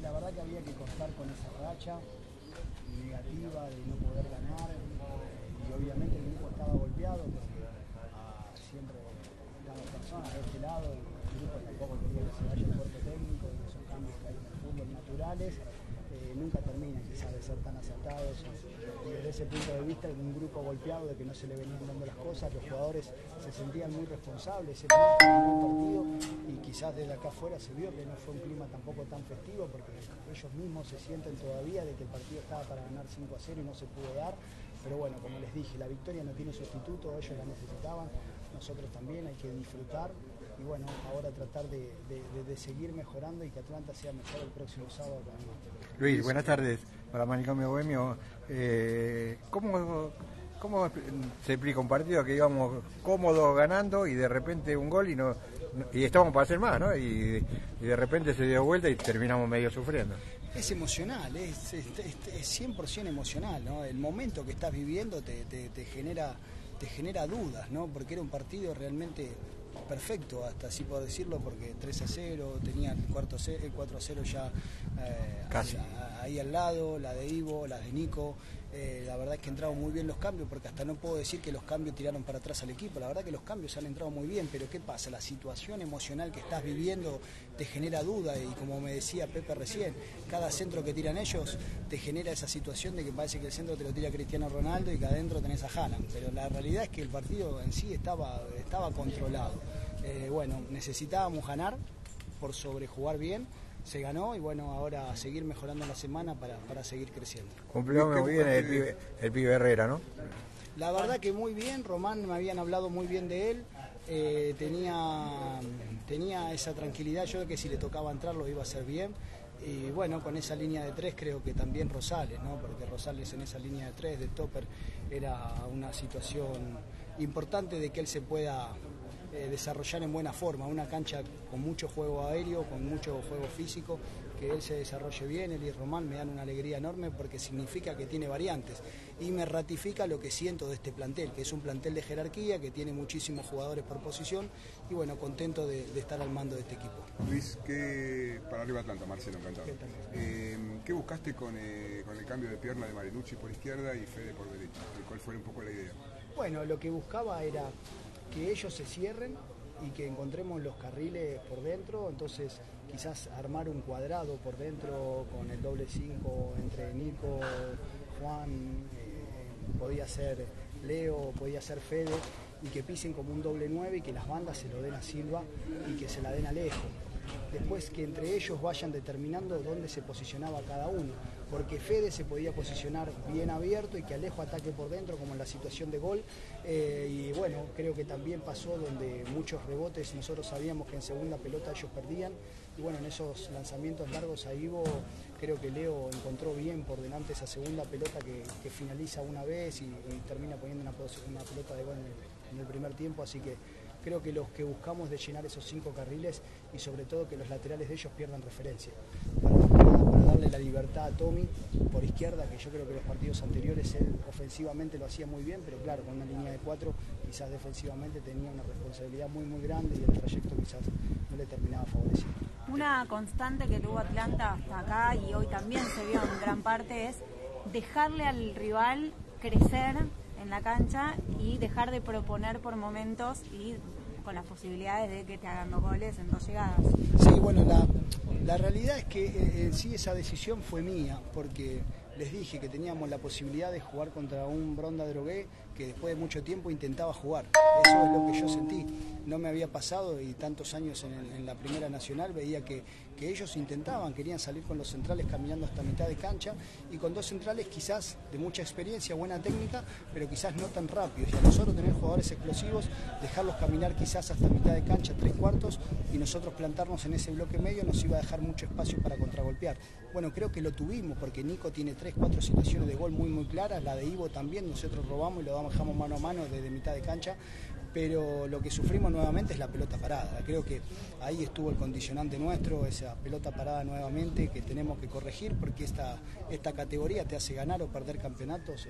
la verdad que había que cortar con esa racha negativa de no poder ganar, y obviamente el grupo estaba golpeado porque siempre estamos personas de este lado y el grupo tampoco quería que se vaya el cuerpo técnico y esos cambios que hay en el fútbol naturales nunca terminan quizás de ser tan acertados, y desde ese punto de vista un grupo golpeado de que no se le venían dando las cosas, los jugadores se sentían muy responsables, ese partido, y quizás desde acá afuera se vio que no fue un clima tampoco tan festivo porque ellos mismos se sienten todavía de que el partido estaba para ganar 5-0 y no se pudo dar, pero bueno, como les dije, la victoria no tiene sustituto, ellos la necesitaban, nosotros también, hay que disfrutar y bueno, ahora tratar de seguir mejorando y que Atlanta sea mejor el próximo sábado también. Luis, buenas tardes, para Manicomio Bohemio. ¿Cómo se explica un partido que íbamos cómodos ganando y de repente un gol y estábamos para hacer más, ¿no? Y de repente se dio vuelta y terminamos medio sufriendo? Es emocional, es 100% emocional, ¿no? El momento que estás viviendo te genera dudas, ¿no? Porque era un partido realmente perfecto, hasta así puedo decirlo, porque 3-0, tenía el 4-0 ya casi ahí al lado, la de Ivo, la de Nico. La verdad es que entraron muy bien los cambios, porque hasta no puedo decir que los cambios tiraron para atrás al equipo, la verdad que los cambios han entrado muy bien, pero ¿qué pasa? La situación emocional que estás viviendo te genera duda, y como me decía Pepe recién, cada centro que tiran ellos te genera esa situación de que parece que el centro te lo tira Cristiano Ronaldo y que adentro tenés a Haaland, pero la realidad es que el partido en sí estaba controlado. Bueno, necesitábamos ganar por sobrejugar bien, se ganó y bueno, ahora a seguir mejorando en la semana para seguir creciendo. Cumplió muy bien el pibe Herrera, ¿no? La verdad que muy bien, Román, me habían hablado muy bien de él, tenía esa tranquilidad, yo de que si le tocaba entrar lo iba a hacer bien. Y bueno, con esa línea de 3 creo que también Rosales, ¿no? Porque Rosales en esa línea de 3 de topper era una situación importante de que él se pueda desarrollar en buena forma, una cancha con mucho juego aéreo, con mucho juego físico, que él se desarrolle bien. Él y Román me dan una alegría enorme porque significa que tiene variantes y me ratifica lo que siento de este plantel, que es un plantel de jerarquía, que tiene muchísimos jugadores por posición y bueno, contento de estar al mando de este equipo. Luis, para arriba Atlanta, Marcelo, encantado. ¿Qué buscaste con el cambio de pierna de Marinucci por izquierda y Fede por derecha? ¿Cuál fue un poco la idea? Bueno, lo que buscaba era que ellos se cierren y que encontremos los carriles por dentro, entonces quizás armar un cuadrado por dentro con el doble 5 entre Nico, Juan, podía ser Leo, podía ser Fede, y que pisen como un doble 9 y que las bandas se lo den a Silva y que se la den a Alejo. Después que entre ellos vayan determinando dónde se posicionaba cada uno, porque Fede se podía posicionar bien abierto y que Alejo ataque por dentro como en la situación de gol, y bueno, creo que también pasó donde muchos rebotes, nosotros sabíamos que en segunda pelota ellos perdían, y bueno, en esos lanzamientos largos a Ivo, creo que Leo encontró bien por delante esa segunda pelota que finaliza una vez y termina poniendo una pelota de gol en el primer tiempo, así que creo que los que buscamos de llenar esos 5 carriles y sobre todo que los laterales de ellos pierdan referencia. Para darle la libertad a Tommy por izquierda, que yo creo que los partidos anteriores él ofensivamente lo hacía muy bien, pero claro, con una línea de 4 quizás defensivamente tenía una responsabilidad muy grande y el trayecto quizás no le terminaba favoreciendo. Una constante que tuvo Atlanta hasta acá y hoy también se vio en gran parte es dejarle al rival crecer en la cancha y dejar de proponer por momentos y con las posibilidades de que te hagan 2 goles en 2 llegadas. Sí, bueno, la realidad es que en sí esa decisión fue mía, porque les dije que teníamos la posibilidad de jugar contra un Bronda Drogué que después de mucho tiempo intentaba jugar. Eso es lo que yo sentí. No me había pasado y tantos años en la Primera Nacional veía que ellos intentaban, querían salir con los centrales caminando hasta mitad de cancha y con 2 centrales quizás de mucha experiencia, buena técnica, pero quizás no tan rápidos. Y a nosotros tener jugadores explosivos, dejarlos caminar quizás hasta mitad de cancha, 3/4, y nosotros plantarnos en ese bloque medio nos iba a dejar mucho espacio para contragolpear. Bueno, creo que lo tuvimos porque Nico tiene 3-4 situaciones de gol muy claras, la de Ivo también, nosotros robamos y lo dejamos mano a mano desde mitad de cancha, pero lo que sufrimos nuevamente es la pelota parada. Creo que ahí estuvo el condicionante nuestro, esa pelota parada nuevamente que tenemos que corregir porque esta categoría te hace ganar o perder campeonatos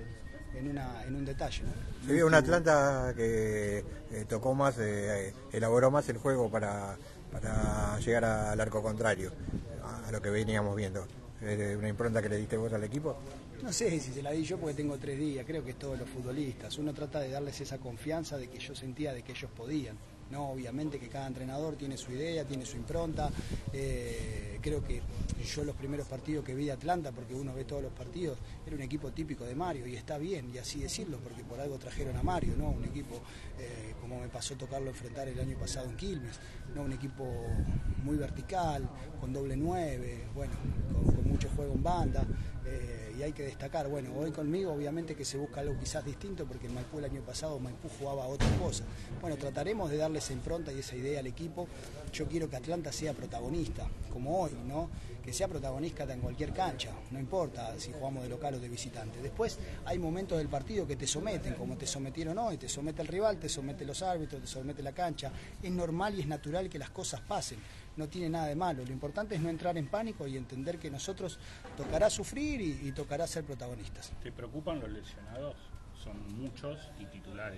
en un detalle, ¿no? Se vio un Atlanta que tocó más, elaboró más el juego para llegar al arco contrario. lo que veníamos viendo. ¿Una impronta que le diste vos al equipo? No sé si se la di yo porque tengo 3 días, creo que es todos los futbolistas. Uno trata de darles esa confianza de que yo sentía de que ellos podían. No, obviamente que cada entrenador tiene su idea, tiene su impronta. Creo que yo los primeros partidos que vi de Atlanta, porque uno ve todos los partidos, era un equipo típico de Mario, y está bien, y así decirlo, porque por algo trajeron a Mario, ¿no? Un equipo, como me pasó tocarlo enfrentar el año pasado en Quilmes, ¿no? Un equipo muy vertical, con doble 9, bueno, con mucho juego en banda. Y hay que destacar, bueno, hoy conmigo obviamente que se busca algo quizás distinto, porque en Maipú el año pasado Maipú jugaba a otra cosa. Bueno, trataremos de darle esa impronta y esa idea al equipo. Yo quiero que Atlanta sea protagonista, como hoy, ¿no? Que sea protagonista en cualquier cancha, no importa si jugamos de local o de visitante. Después hay momentos del partido que te someten, como te sometieron hoy, te somete el rival, te somete los árbitros, te somete la cancha. Es normal y es natural que las cosas pasen, no tiene nada de malo. Lo importante es no entrar en pánico y entender que nosotros tocará sufrir y tocará ser protagonistas. ¿Te preocupan los lesionados? Son muchos y titulares.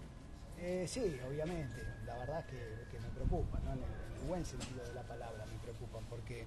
Sí, obviamente, la verdad es que me preocupan, ¿no? En el buen sentido de la palabra me preocupan, porque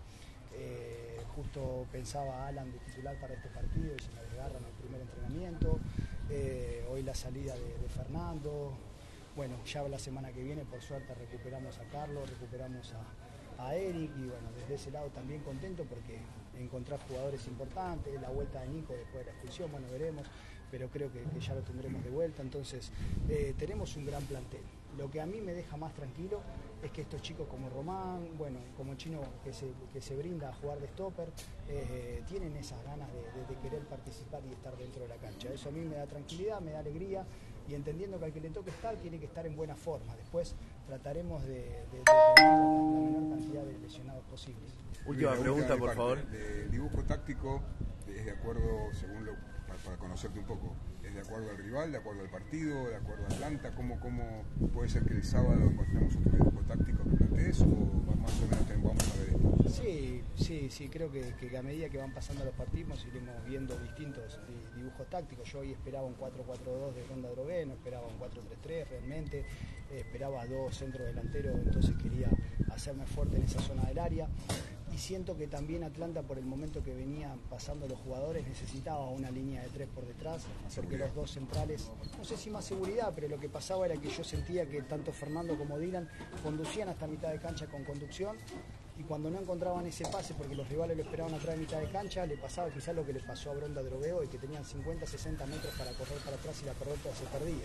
justo pensaba Alan de titular para este partido y se me desgarra en el primer entrenamiento. Hoy la salida de Fernando. Bueno, ya la semana que viene por suerte recuperamos a Carlos, recuperamos a Eric, y bueno, desde ese lado también contento porque encontrar jugadores importantes, la vuelta de Nico después de la expulsión, bueno, veremos, pero creo que ya lo tendremos de vuelta. Entonces tenemos un gran plantel. Lo que a mí me deja más tranquilo es que estos chicos como Román, bueno, como Chino que se brinda a jugar de stopper, tienen esas ganas de querer participar y estar dentro de la cancha. Eso a mí me da tranquilidad, me da alegría, y entendiendo que al que le toque estar tiene que estar en buena forma. Después trataremos de tener la menor cantidad de lesionados posibles. Última pregunta, por favor. El dibujo táctico es de acuerdo, según para conocerte un poco, ¿es de acuerdo al rival, de acuerdo al partido, de acuerdo a Atlanta? ¿Cómo puede ser que el sábado encontremos otro dibujo táctico que plantees, o más o menos vamos a ver esto? Sí, creo que a medida que van pasando los partidos iremos viendo distintos dibujos tácticos. Yo hoy esperaba un 4-4-2 de Ronda Drogué, no esperaba un 4-3-3 realmente, esperaba 2 centros delanteros, entonces quería hacerme fuerte en esa zona del área. Y siento que también Atlanta, por el momento que venían pasando los jugadores, necesitaba una línea de 3 por detrás, porque los 2 centrales, no sé si más seguridad, pero lo que pasaba era que yo sentía que tanto Fernando como Dylan conducían hasta mitad de cancha con conducción, y cuando no encontraban ese pase, porque los rivales lo esperaban atrás de mitad de cancha, le pasaba quizás lo que le pasó a Bronda Drogueo, y que tenían 50-60 metros para correr para atrás y la pelota se perdía.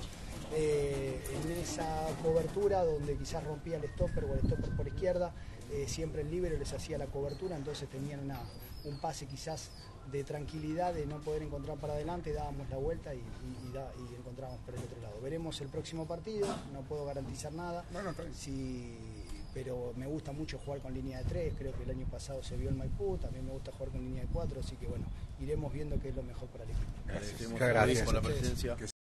En esa cobertura donde quizás rompía el stopper o el stopper por izquierda, siempre el líbero les hacía la cobertura, entonces tenían un pase quizás de tranquilidad, de no poder encontrar para adelante, dábamos la vuelta y encontrábamos por el otro lado. Veremos el próximo partido, no puedo garantizar nada, pero me gusta mucho jugar con línea de 3, creo que el año pasado se vio en Maipú, también me gusta jugar con línea de 4, así que bueno, iremos viendo qué es lo mejor para el equipo. Gracias por la presencia.